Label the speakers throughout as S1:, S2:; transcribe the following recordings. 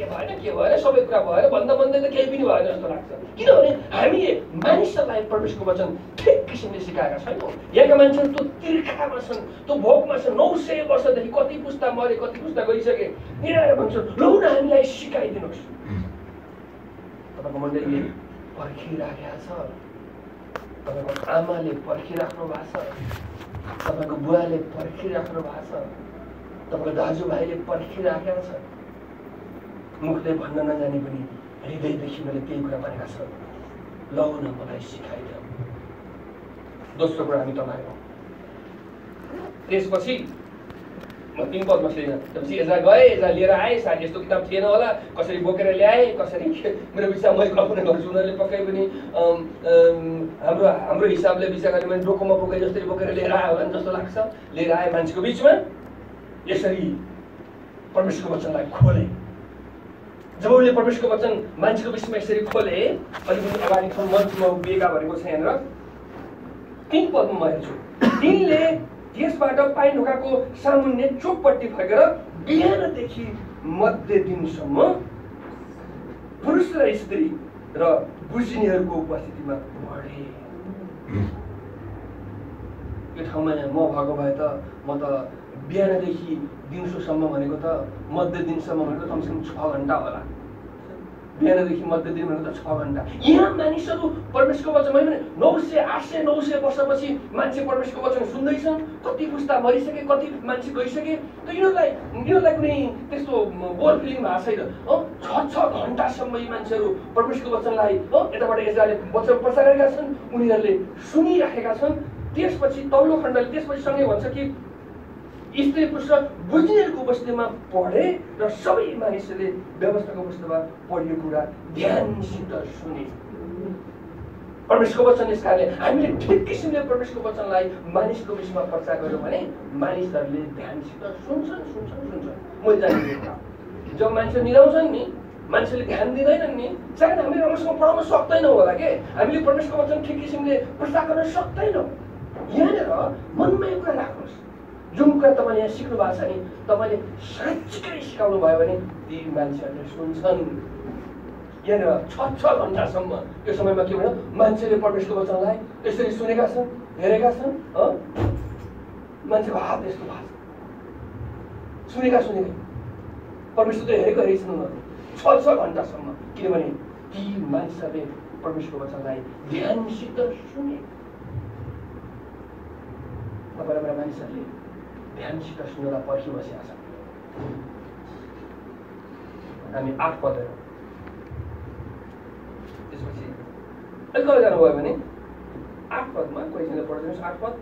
S1: के भएन सबै कुरा भएर भन्दा भन्दै त केही पनि भएन जस्तो लाग्छ। किनभने हामीले मानिसहरूलाई परमेश्वरको वचन ठिक किसिमले सिकाएका छैनौँ। यहाँका मान्छेहरू त्यो तिर्खामा छन्, त्यो भोकमा छन्। 900 वर्षदेखि कति पुस्ता मरे, कति पुस्ता गइसके। यिनीहरू भन्छन् लौ न हामीलाई सिकाइदिनुहोस्। तपाईँको मण्डलीले पर्खिराखेको छ, तपाईँको आमाले पर्खिराख्नु भएको छ, तपाईँको बुवाले पर्खिराख्नु भएको छ, तपाईँको दाजुभाइले पर्खिराखेका छ। मुखले भन्न नजाने पनि हृदयदेखि मैले त्यही कुरा भनेका छ, लौ न मलाई सिकाइदेऊ। दोस्रो कुरा हामी तपाईँको त्यसपछि म 3 पदमा छैन। त्यसपछि यता गए, यता लिएर आए। सायद यस्तो किताब थिएन होला, कसरी बोकेर ल्याए, कसरी मेरो विचार मैले कल्पना गर्छु उनीहरूले पक्कै पनि हाम्रो हिसाबले विचार गरे मैले डोकोमा बोके जसरी बोकेर लिएर आयो होला जस्तो लाग्छ। लिएर आए मान्छेको बिचमा, यसरी परमेश्वरको वचनलाई खोले। जब उसले परमेश्वरको वचन मान्छेको बिचमा यसरी खोले, अलिकति अगाडि मञ्चमा उभिएका भनेको छ यहाँनिर 3 पदमा म हेर्छु। तिनले त्यसबाट पाइन ढोकाको सामुन्ने चोकपट्टि फर्केर बिहानदेखि मध्य दिनसम्म पुरुष र स्त्री र बुझिनेहरूको उपस्थितिमा पढे। यो ठाउँमा म भएको भए त म त बिहानदेखि दिउँसोसम्म भनेको त मध्य दिनसम्म भनेको कमसेकम 6 घण्टा होला। बिहानदेखि मध्य दिन भनेको त 6 घण्टा। यहाँ मानिसहरू परमेश्वरको वचन भने 900 800 900 वर्षपछि मान्छे परमेश्वरको वचन सुन्दैछन्। कति पुस्ता मरिसके, कति मान्छे गइसके। त यिनीहरूलाई कुनै त्यस्तो बोर फिलिङ भएको छैन। 6 घण्टासम्म यी मान्छेहरू परमेश्वरको वचनलाई यताबाट यताले वचन प्रचार गरेका छन्, उनीहरूले सुनिराखेका छन्। त्यसपछि तौलो खण्डले त्यसपछि सँगै भन्छ कि स्त्री पुरुष बुझ्नेहरूको उपस्थितिमा पढे र सबै मानिसहरूले व्यवस्थाको उपस्थितिमा पढियो कुरा ध्यानसित सुने। परमेश्वरको वचन यस कारणले हामीले ठिक किसिमले परमेश्वरको वचनलाई मानिसको बिचमा प्रचार गर्यौँ भने मानिसहरूले ध्यानसित सुन्छन्। मैले जानेको कुरा जब मान्छे निदाउँछन् नि, मान्छेले ध्यान दिँदैनन् नि, सायद हामीले राम्रोसँग पढाउन सक्दैनौँ होला के, हामीले परमेश्वरको वचन ठिक किसिमले प्रचार गर्न सक्दैनौँ। यहाँनिर मनमा यो कुरा राख्नुहोस्, जुन कुरा तपाईँले यहाँ सिक्नु भएको छ नि, तपाईँले साँच्चीकै सिकाउनु भयो भने ती मान्छेहरूले सुन्छन्। यहाँनिर 6 घण्टासम्म यो समयमा के भन्यो, मान्छेले परमेश्वरको वचनलाई यसरी सुनेका छन्, हेरेका छन्। मान्छेको हात यस्तो भएको छ, सुनेकै परमेश्वर त हेरेको हेरेछन् उनीहरू 6 घण्टासम्म। किनभने ती मानिसहरूले परमेश्वरको वचनलाई ध्यानसित सुने। तपाईँलाई मानिसहरूले ध्यानसित सुनेर पर्खिबसेका छन्। हामी 8 पद हेरौँ। त्यसपछि अलिक अगाडि जानुभयो भने 8 पदमा कोहीले पढिदिनुहोस्। 8 पद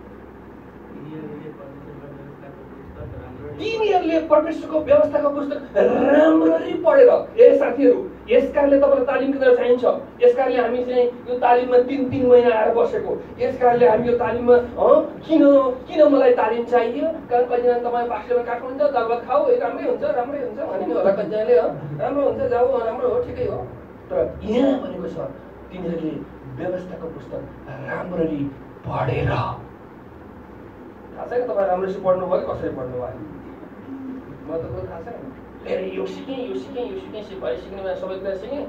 S1: तिनीहरूले परमेश्वरको व्यवस्थाको पुस्तक राम्ररी पढेर, ए साथीहरू यस कारणले तपाईँलाई तालिम केन्द्र चाहिन्छ। यस कारणले हामी चाहिँ यो तालिममा 3 महिना आएर बसेको। यस कारणले हामी यो तालिममा किन मलाई तालिम चाहियो? कारण कतिजना तपाईँ पास्टरमा काट्नुहुन्छ, दाल भात खाऊ, राम्रै हुन्छ भने नि होला। कतिजनाले राम्रो हुन्छ, जाऊ, राम्रो हो, ठिकै हो। तर यहाँ भनेको छ तिनीहरूले व्यवस्थाको पुस्तक राम्ररी पढेर। थाहा छैन तपाईँ राम्ररी पढ्नु भयो, कसरी पढ्नु भयो? म त थाहा छैन। यो सिकेँ सिक्ने सबै कुरा सिकेँ।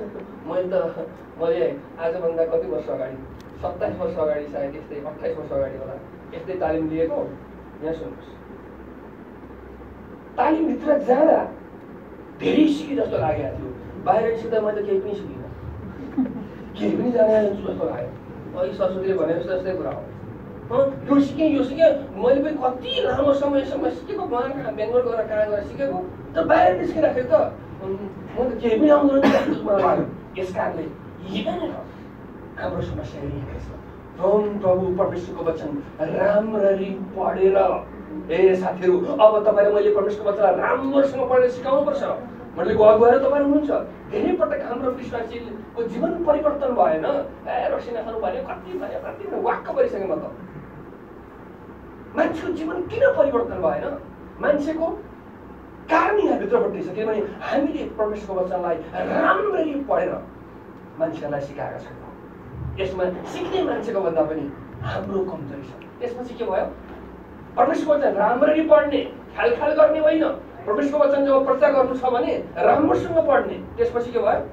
S1: मैले आजभन्दा कति वर्ष अगाडि, 27 वर्ष अगाडि, सायद यस्तै 28 वर्ष अगाडि होला, यस्तै तालिम लिएको। यहाँ सुन्नुहोस्, तालिमभित्र जाँदा धेरै सिकेँ जस्तो लागेको थियो। बाहिर सिक्दा मैले त केही पनि सिकिनँ, केही पनि जानेछु जस्तो लाग्यो। अघि सरस्वतीले भने जस्तै कुरा हो। यो सिकेँ मैले पनि कति लामो समयसम्म सिकेको, कहाँ बेङ्गलोर गएर कहाँ गएर सिकेको। तर बाहिर निस्किँदाखेरि त म त केही पनि आउँदैन जस्तो मलाई लाग्यो। यस कारणले यहाँनिर हाम्रो समस्या यही छ। प्रभु परमेश्वरको वचन राम्ररी पढेर। ए साथीहरू, अब तपाईँले मैले परमेश्वरको वचनलाई राम्रोसँग पढेर सिकाउनुपर्छ। मैले गएर तपाईँ हुनुहुन्छ। धेरै पटक हाम्रो विश्वासीको जीवन परिवर्तन भएन। रसिना खानु भयो, कति वाक्क परिसकेँ म त। मान्छेको जीवन किन परिवर्तन भएन? मान्छेको कारण यहाँभित्रपट्टि छ। किनभने हामीले परमेश्वरको वचनलाई राम्ररी पढेर मान्छेहरूलाई सिकाएका छैनौँ। यसमा सिक्ने मान्छेको भन्दा पनि हाम्रो कमजोरी छ। त्यसपछि के भयो? परमेश्वरको वचन राम्ररी पढ्ने, ख्याल गर्ने होइन, परमेश्वरको वचन जब प्रचार गर्नु छ भने राम्रोसँग पढ्ने। त्यसपछि के भयो?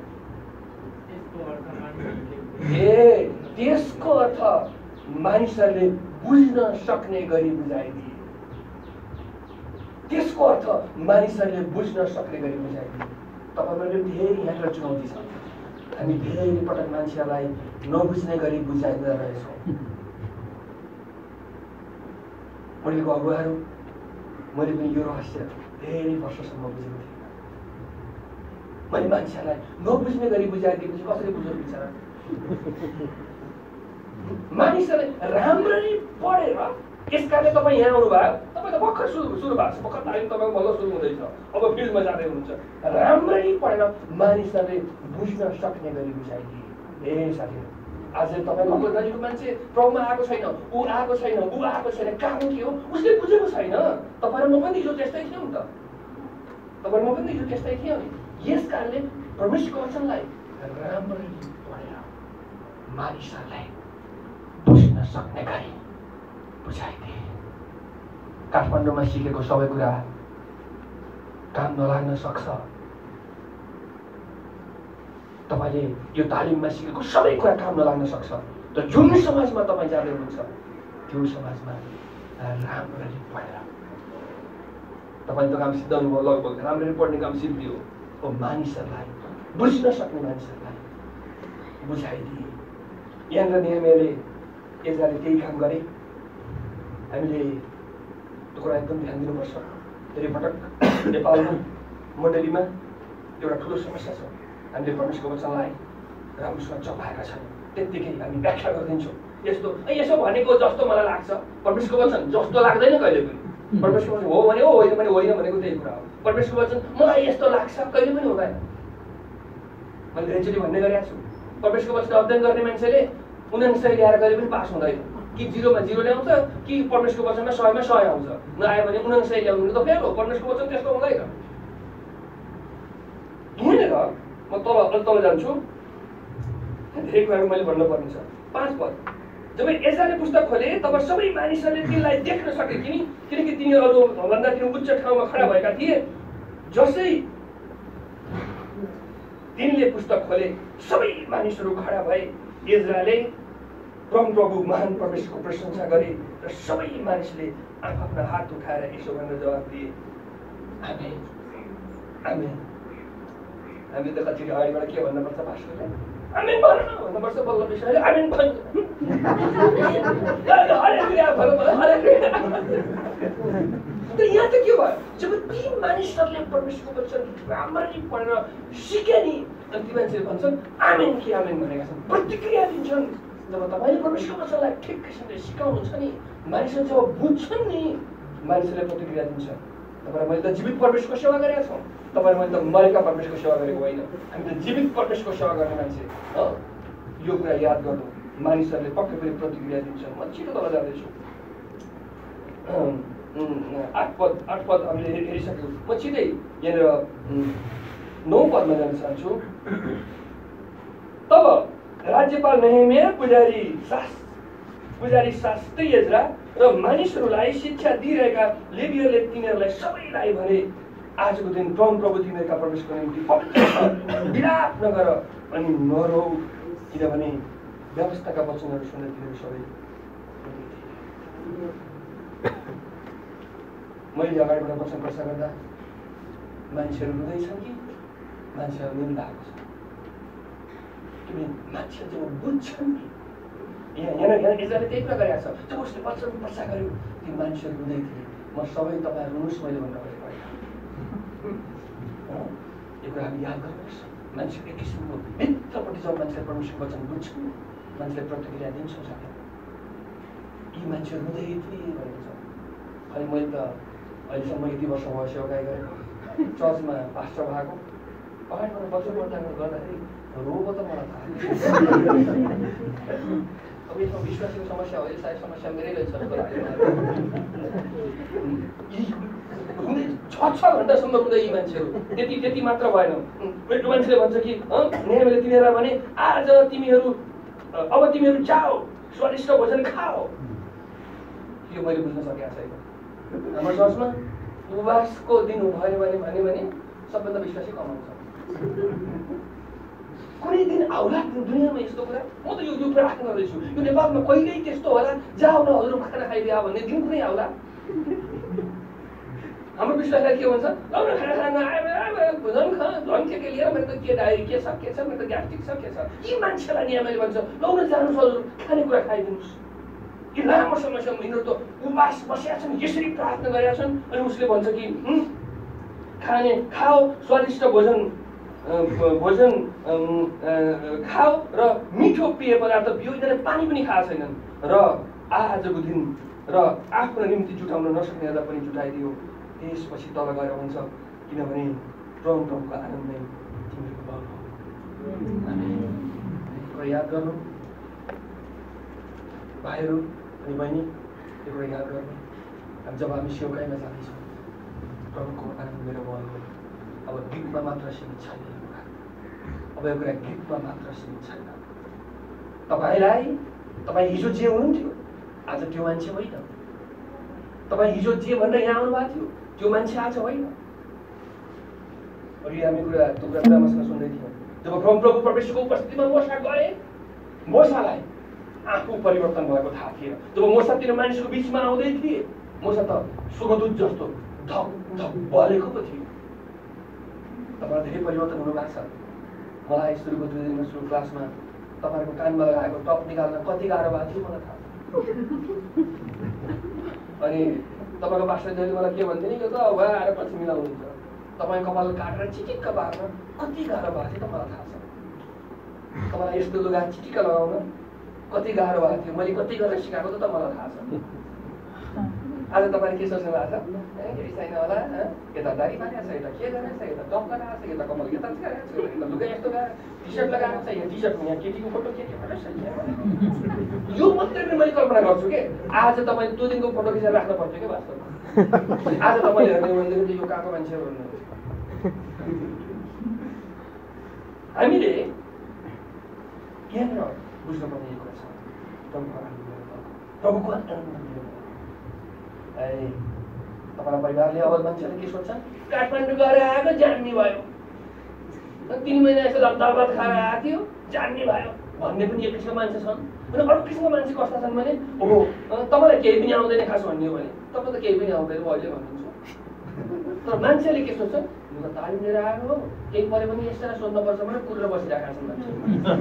S1: त्यसको अर्थ मानिसहरूले बुझ्न सक्ने गरी बुझाइदिए। त्यसको अर्थ मानिसहरूले बुझ्न सक्ने गरी बुझाइदिए। तपाईहरुले धेरै यहाँको चुनौती छ। हामी धेरै पटक मान्छेहरूलाई नबुझ्ने गरी बुझाइदिँदा रहेछौँ। पहिलेको अगुवाहरू मैले पनि यो रहस्य धेरै वर्षसम्म बुझेको थिएँ। मैले मान्छेहरूलाई नबुझ्ने गरी बुझाइदिएपछि कसरी बुझ्नु बिचरा? मानिसहरूले राम्ररी पढेर यसकारणले तपाईँ यहाँ आउनुभयो, तपाईँ त भर्खर सुरु भएको छ, भर्खर तालिम तपाईँको बल्ल सुरु हुँदैछ, अब फिल्डमा जाँदै हुनुहुन्छ। राम्ररी पढेर मानिसहरूले बुझ्न सक्ने गरी बुझाइदिए। साथीहरू, आज तपाईँको नजिकको मान्छे प्रभुमा आएको छैन, ऊ आएको छैन, ऊ आएको छैन, कारण के हो? उसले बुझेको छैन। तपाईँ र म पनि हिजो त्यस्तै थियौँ नि त। तपाईँ र म पनि हिजो त्यस्तै थियौँ नि। यस कारणले परमेश्वरको वचनलाई राम्ररी पढेर मानिसहरूलाई बुझ्न सक्ने गरी बुझाइदिए। काठमाडौँमा सिकेको सबै कुरा काम नलाग्न सक्छ। तपाईँले यो तालिममा सिकेको सबै कुरा काम नलाग्न सक्छ। तर जुन समाजमा तपाईँ जाँदै हुनुहुन्छ त्यो समाजमा राम्ररी पढेर तपाईँले त काम सिद्धाउनु भयो, लगभग राम्ररी पढ्ने काम सिद्धियो। मानिसहरूलाई बुझ्न सक्ने मानिसहरूलाई बुझाइदिए। यहाँनिर नेहमियाले एजराले त्यही काम गरे। हामीले त्यो कुरा एकदम ध्यान दिनुपर्छ। धेरै पटक नेपालमा मण्डलीमा एउटा ठुलो समस्या छ। हामीले परमेश्वरको वचनलाई राम्रोसँग चपाएका छैनौँ। त्यत्तिकै हामी व्याख्या गरिदिन्छौँ। यसो भनेको जस्तो मलाई लाग्छ। परमेश्वरको वचन जस्तो लाग्दैन कहिले पनि। परमेश्वरको वचन हो भने हो, होइन भने होइन भनेको त्यही कुरा हो। परमेश्वरको वचन मलाई यस्तो लाग्छ कहिले पनि हुँदैन। मैले धेरैचोटि भन्ने गरेको छु, परमेश्वरको वचन अध्ययन गर्ने मान्छेले 99 ल्याएर कहिले पनि पास हुँदैन। कि 0 मा 0 ल्याउँछ, कि परमेश्वरको वचनमा 100 मा 100 आउँछ। नआयो भने 99 ल्याउनु त फेल हो। परमेश्वरको वचन त्यस्तो हुँदैन। यहाँनिर म तल जान्छु। धेरै कुराहरू मैले भन्नुपर्ने छ। 5 पद। जब एजाले पुस्तक खोले तब सबै मानिसहरूले तिनलाई देख्न सके, किनकि तिनीहरू भन्दा तिनी उच्च ठाउँमा खडा भएका थिए। जसै तिनले पुस्तक खोले सबै मानिसहरू खडा भए। एजराले प्रभु महान परमेश्वरको प्रशंसा गरे र सबै मानिसले आफ्नो हात उठाएर यसो भनेर जवाफ दिए, आमेन, आमेन। हामी त कति अगाडिबाट के भन्नुपर्छ पास्टरलाई? आमेन भन्नुपर्छ। बल्ल विषयले आमेन भन्छ। तर यहाँ त के भयो? जब ती मानिसहरूले परमेश्वरको वचन राम्ररी पढेर सिके नि, अनि ती मान्छेले भन्छन् आमेन कि आमेन भनेका छन्, प्रतिक्रिया दिन्छन्। जब तपाईँले परमेश्वरको वचनलाई ठिक किसिमले सिकाउनुहुन्छ नि, मानिसहरूले जब बुझ्छन् नि, मानिसहरूले प्रतिक्रिया दिन्छन्। तपाईँ मैले त जीवित परमेश्वरको सेवा गरेका छौँ। तपाईँ मैले त मरेका परमेश्वरको सेवा गरेको होइन। हामी त जीवित परमेश्वरको सेवा गर्ने मान्छे। यो कुरा याद गर्नु। मानिसहरूले पक्कै पनि प्रतिक्रिया दिन्छन्। म छिटो तल जाँदैछु। 8 पद हामीले हेरिसक्यौँ। म छिटै यहाँनिर 9 पदमा जान चाहन्छु। तब राज्यपाल नेहेमिया, पुजारी शास्त्री एजरा र मानिसहरूलाई शिक्षा दिइरहेका लेवीहरूले तिनीहरूलाई सबैलाई भने, आजको दिन प्रभु तिमीहरूका परमेश्वरको निम्ति पवित्र छ, विलाप नगर अनि नरो, किनभने व्यवस्थाका वचनहरू सुनेर तिनीहरू सबै। मैले अगाडिबाट वचन प्रचार गर्दा मान्छेहरू रुँदैछन् कि मान्छेहरू निन्दा आएको छ? मान्छेहरू जब बुझ्छन् नि, यहाँ एजराले त्यही कुरा गरेको छ। जब उसले वचन प्रचार गर्यो ती मान्छेहरू रुँदै थिए। म सबै तपाईँ रुनुहोस् मैले भन्न खोजेको होइन। यो कुरा हामी याद गर्नुपर्छ। मान्छे एक किसिमको भित्रपट्टि जब मान्छेले परमेश्वरको वचन बुझ्छन्, मान्छेले प्रतिक्रिया दिन्छौँ साथी। यी मान्छेहरू रुँदै थिए भनेको छ। अनि मैले त अहिलेसम्म यति वर्ष भयो सेवाकाई गरेको, चर्चमा पास्टर भएको, अगाडिबाट वचन गर्दाखेरि रोग त मलाई थाहा। अब यसमा विश्वासको समस्या हो, सायद समस्या मेरै रहेछ जस्तो लाग्यो। 6 घन्टासम्म रुँदै यी मान्छेहरू। त्यति मात्र भएन। एउटा मान्छेले भन्छ कि नेहेमियाले तिनीहरूलाई भने, आज तिमीहरू जाओ, स्वादिष्ट भोजन खाओ। यो मैले बुझ्न सकेको छैन। हाम्रो चर्चमा उपवासको दिन भयो भने सबभन्दा विश्वासी कमाउँछ। कुनै दिन आउला दुनियाँमा यस्तो कुरा, म त यो प्रार्थना गर्दैछु, यो नेपालमा कहिल्यै त्यस्तो होला, जाऊ न हजुर खाना खाइदिया भन्ने दिन कुनै आउला। हाम्रो विश्वासलाई के भन्छ, लौ न खाना खाना झन् के लिएर मेरो त के डायरी के छ मेरो त ग्यास्ट्रिक छ के छ, यी मान्छेलाई नि मैले भन्छ लौ न जानुहोस् हजुर खानेकुरा खाइदिनुहोस्। यी लामो समयसम्म यिनीहरू त उपवास बसेका छन्, यसरी प्रार्थना गरेका छन्, अनि उसले भन्छ कि खाओ स्वादिष्ट भोजन खाओ र मिठो पेय पदार्थ पियो, यिनीहरूले पानी पनि खाएको छैनन् र आजको दिन र आफ्नो निम्ति जुटाउन नसक्नेहरूलाई पनि जुटाइदियो। त्यसपछि तल गएर हुन्छ किनभने प्रभुको आनन्द नै तिम्रो बल हो। याद गर्नु भाइहरू अनि बहिनी, एउटा याद गर्नु, जब हामी सेवकाइमा जाँदैछौँ प्रभुको आनन्द मेरो बल हो। अब गीतमा मात्र सीमित छैन यो कुरा, अब यो कुरा गीतमा मात्र सीमित छैन। तपाईँ हिजो जे हुनुहुन्थ्यो आज त्यो मान्छे होइन। तपाईँ हिजो जे भनेर यहाँ आउनुभएको थियो त्यो मान्छे आज होइन। अघि हामी कुरा मसँग सुन्दै थियौँ, जब प्रभु परमेश्वरको उपस्थितिमा मोसा गए, मोसालाई आफू परिवर्तन भएको थाहा थिएन। जब मोसा तिन मानिसको बिचमा आउँदै थिए, मोसा त स्वर्गदूत जस्तो धक धक बलेको पो थियो। तपाईँ धेरै परिवर्तन हुनु भएको छ। मलाई सुरुको 2 दिनमा सुरु क्लासमा तपाईँहरूको कानमा लगाएको टप निकाल्न कति गाह्रो भएको थियो मलाई थाहा छ। अनि तपाईँको पास्टरले मलाई के भन्थ्यो नि, यो त अब आएर पछि मिलाउनुहुन्छ, तपाईँ कपाल काटेर चिटिक्क पार्न कति गाह्रो भएको थियो त मलाई थाहा छ। तपाईँलाई यस्तो लुगा चिटिक्क लगाउन कति गाह्रो भएको थियो, मैले कति गरेर सिकाएको त मलाई थाहा छ। आज तपाईँले के सोच्नु भएको छ, केही छैन होला, यता दारी पारेको छ, यता के गरेको छ, यता टप लगाएको छ, यता कपाल यता लगाएको छ, यता लुगा यस्तो लगाएर टी सर्ट लगाएको छ, यहाँ टी सर्टमा यहाँ केटीको फोटो केटी फोटो छ। यो मात्रै पनि मैले कल्पना गर्छु कि आज तपाईँले 2 दिनको फोटो खिचेर राख्नु पर्छ कि वास्तवमा। आज तपाईँले हेर्ने भनेदेखि यो कहाँको मान्छे भन्नु। हामीले यहाँनिर बुझ्नुपर्ने यो कुरा छ, प्रभुको आनन्द। तपाईँलाई परिवारले अब मान्छेले के सोच्छन्, काठमाडौँ गएर आएको जान्ने भयो, 3 महिना यस्तो दरबार खाएर आएको थियो जान्ने भयो भन्ने पनि एक किसिमको मान्छे छन्। अनि अर्को किसिमको मान्छे कस्ता छन् भने, ओहो तपाईँलाई केही पनि आउँदैन खास भन्ने हो भने तपाईँ त केही पनि आउँदैन अहिले भन्नुहुन्छ। तर मान्छेले के सोध्छ, यो त तालिम लिएर आएको हो, केही पऱ्यो भने यसरी सोध्नुपर्छ भने कुरेर बसिरहेका छन् मान्छे।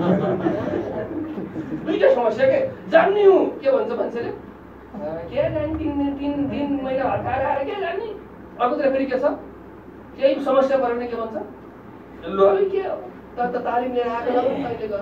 S1: दुईटा समस्या के, जान्ने हो के भन्छ मान्छेले, के जाने 3 महिना हर्काएर आएर के जाने। अर्कोतिर फेरि के छ, केही समस्या पऱ्यो भने के भन्छ, ल के हो त तालिम लिएर आएको कहिले गर।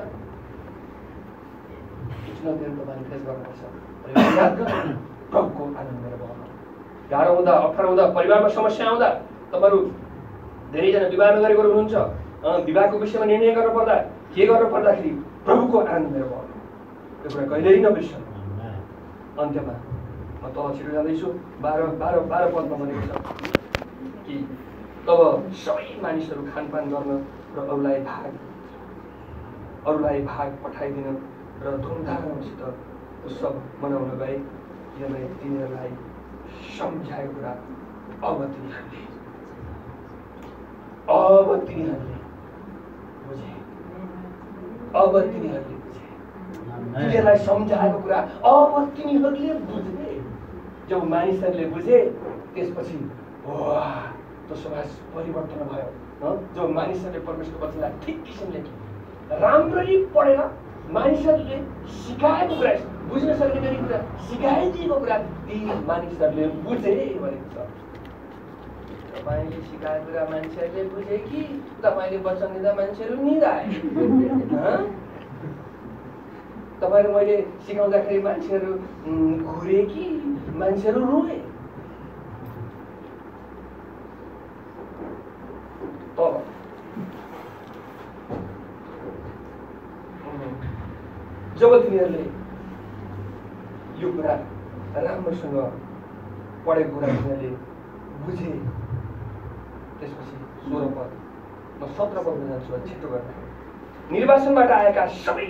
S1: तपाईँले फेस गर्नुपर्छ। प्रभुको आनन्द मेरो बल। गाह्रो हुँदा अप्ठ्यारो हुँदा परिवारमा समस्या आउँदा तपाईँहरू धेरैजना विवाह नगरेको हुनुहुन्छ, विवाहको विषयमा निर्णय गर्नु पर्दा के गर्नु पर्दाखेरि प्रभुको आनन्द मेरो बल। यो कुरा कहिल्यै नबिर्सनु। अन्त्यमा म तल छिटो जाँदैछु, 12 पदमा भनेको छ कि तब सबै मानिसहरू खानपान गर्न र अरूलाई भाग पठाइदिन र धुमधामसित उत्सव मनाउन गए, किनभने तिनीहरूलाई सम्झाएको कुरा अब तिनीहरूले बुझे। तिनीहरूलाई सम्झाएको कुरा अब तिनीहरूले बुझे। जब मानिसहरूले बुझे त्यसपछि त्यो समाज परिवर्तन भयो। जब मानिसहरूले परमेश्वरको वचनलाई ठिक किसिमले राम्ररी पढेर मानिसहरूले सिकाएको कुरा, बुझ्न सक्ने गरी कुरा, सिकाइदिएको कुरा ती मानिसहरूले बुझे भनेको छ। तपाईँले सिकाएको कुरा मान्छेहरूले बुझे कि तपाईँले वचन दिँदा मान्छेहरू निधाए? तपाईँले मैले सिकाउँदाखेरि मान्छेहरू घुरे कि मान्छेहरू रोए? जब तिनीहरूले यो कुरा राम्रोसँग पढेको कुरा तिनीहरूले बुझे, त्यसपछि 16 पद म 17 पदमा जान्छु छिटो गरेर। निर्वाचनबाट आएका सबै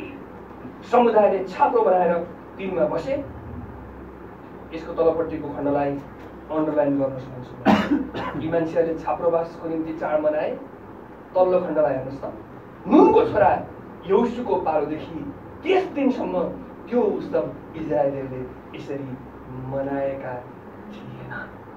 S1: समुदायले छाप्रो बनाएर तिनमा बसे। यसको तलपट्टिको खण्डलाई अन्डरलाइन गर्न चाहन्छु। यी मान्छेहरूले छाप्रोवासको निम्ति चाड मनाए। तल्लो खण्डलाई हेर्नुहोस् त, नुनको छोरा यहोशुको पालोदेखि त्यस दिनसम्म त्यो उत्सव इजरायलीहरूले यसरी मनाएका थिएन।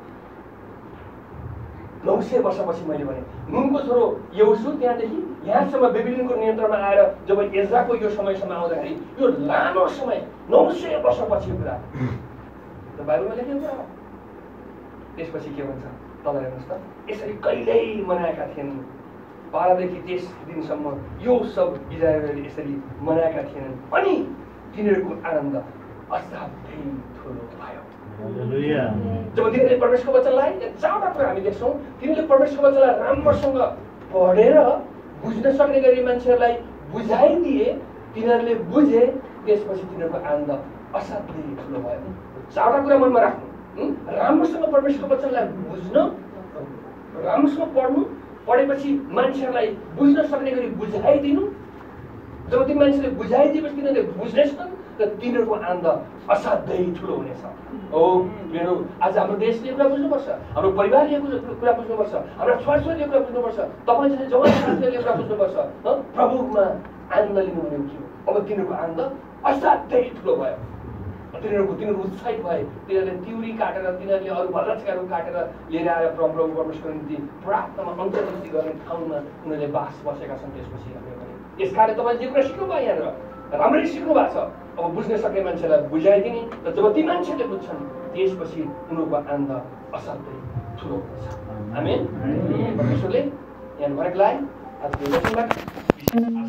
S1: 900 वर्षपछि मैले भने नुनको छोरो यहोशु त्यहाँदेखि यहाँसम्म बेबिलोनको नियन्त्रणमा आएर जब एज्राको यो समयसम्म आउँदाखेरि यो लामो समय 900 वर्षपछि कुरा बाइबलमा लेखेको कुरा हो। त्यसपछि के भन्छ तल हेर्नुहोस् त, यसरी कहिल्यै मनाएका थिएनन्। 12देखि 23 दिनसम्म यो उत्सव इजरायलीहरूले यसरी मनाएका थिएनन् अनि तिनीहरूको आनन्द असाध्यै ठुलो भयो। जब तिनीहरूले परमेश्वरको वचनलाई 4वटा कुरा हामी देख्छौँ। तिनीहरूले परमेश्वरको वचनलाई राम्रोसँग पढेर बुझ्न सक्ने गरी मान्छेहरूलाई बुझाइदिए, तिनीहरूले बुझे, त्यसपछि तिनीहरूको आनन्द असाध्यै ठुलो भयो। 4वटा कुरा मनमा राख्नु, राम्रोसँग परमेश्वरको वचनलाई बुझ्न, राम्रोसँग पढ्नु, पढेपछि मान्छेहरूलाई बुझ्न सक्ने गरी बुझाइदिनु। जब ती मान्छेले बुझाइदिएपछि तिनीहरूले बुझ्नेछन् र तिनीहरूको आनन्द असाध्यै ठुलो हुनेछ। हो मेरो आज हाम्रो देशले कुरा बुझ्नुपर्छ, हाम्रो परिवारले कुरा बुझ्नुपर्छ, हाम्रा छोराछोरीले कुरा बुझ्नुपर्छ, तपाईँ जस्तै जवान साथीहरूले कुरा बुझ्नुपर्छ। प्रभुमा आनन्द लिनु भनेको के हो? अब तिनीहरूको आनन्द असाध्यै ठुलो भयो। तिनीहरू उत्साहित भए। तिनीहरूले तिउरी काटेर, तिनीहरूले अरू भल्लाचकाहरू काटेर लिएर आएर प्रभु परमेश्वरको निम्ति प्रार्थनामा अन्तर्दृष्टि गर्ने ठाउँमा उनीहरूले बास बसेका छन्। त्यसपछि हामीले भने यसकारण तपाईँले जे कुरा सिक्नुभयो यहाँनिर राम्ररी सिक्नु भएको छ। अब बुझ्न सक्ने मान्छेलाई बुझाइदिने र जब ती मान्छेले बुझ्छन् त्यसपछि उनीहरूको आनन्द असाध्यै ठुलो हुन्छ। आमेन। परमेश्वरले यहाँ भनेको लागि आज